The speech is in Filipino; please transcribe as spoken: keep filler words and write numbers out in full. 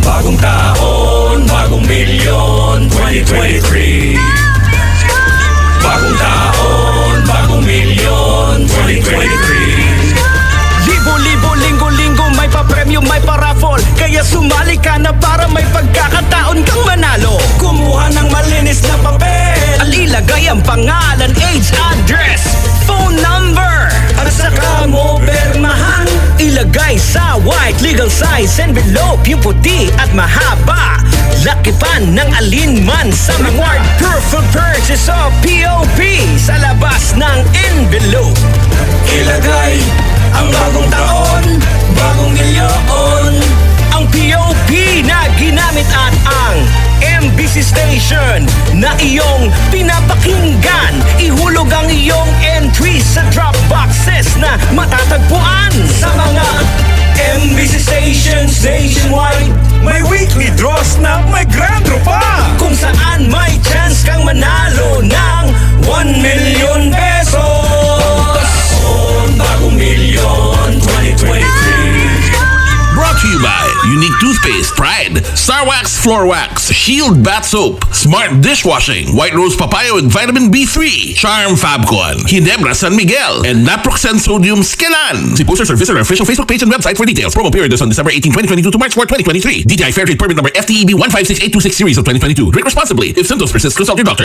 Bagong taon, bagong milyon, twenty twenty-three. Bagong taon, bagong milyon, twenty twenty-three. Libo-libo, linggo-linggo, may pa-premyo, may pa-raffle. Kaya sumali ka na para may pagkakataon kang manalo. Kumuha ng malinis na papel at ilagay ang pangalan, age, address, phone number. At saka mo permahan, ilagay sa white legal size envelope, yung puti at mahaba. Lakipan ng alinman sa mga reward proof of purchase o P O P sa labas ng envelope. Ilagay ang bagong taon, bagong milyon. Ang P O P na ginamit at ang M B C station na iyong pinapakinggan. Ihulog ang iyong entry sa drop boxes na matatagpuan Sa mga M B C stations nationwide, may weekly draws na may grand draw pa. kung saan may chance kang manalo ng one million pesos. Taon, bagong milyon, twenty twenty-three. Brought to you by Unique Toothpaste, Pride, Star Wax Floor Wax, Shield Bath Soap, Smart Dishwashing, White Rose Papaya with Vitamin B three, Charm Fabcon, Ginebra San Miguel, and Naproxen Sodium Skelan. See posters or visit our official Facebook page and website for details. Promo period is on December eighteenth, twenty twenty-two to March fourth, twenty twenty-three. D T I Fair Trade Permit number F T E B one five six eight two six series of twenty twenty-two. Drink responsibly. If symptoms persist, consult your doctor.